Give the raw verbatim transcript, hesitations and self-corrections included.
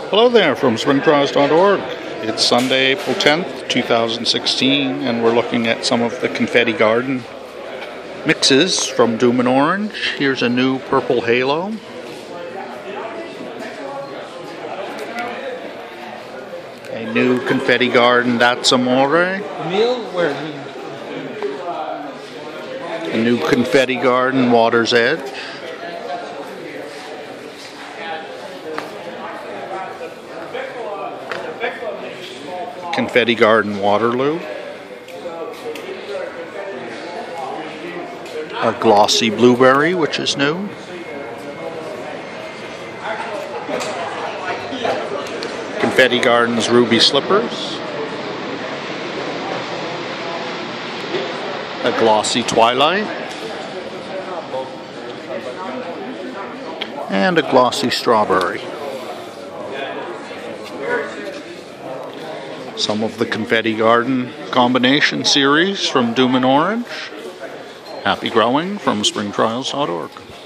Hello there from Spring Trials dot org. It's Sunday, April tenth, two thousand sixteen, and we're looking at some of the Confetti Garden mixes from Dummen Orange. Here's a new purple halo. A new Confetti Garden, that's Amore. Emil, where? A new Confetti Garden, Water's Edge. Confetti Garden, Waterloo. A Glossy Blueberry, which is new. Confetti Garden's Ruby Slippers. A Glossy Twilight. And a Glossy Strawberry. Some of the Confetti Garden combination series from Dummen Orange. Happy growing from Spring Trials dot org.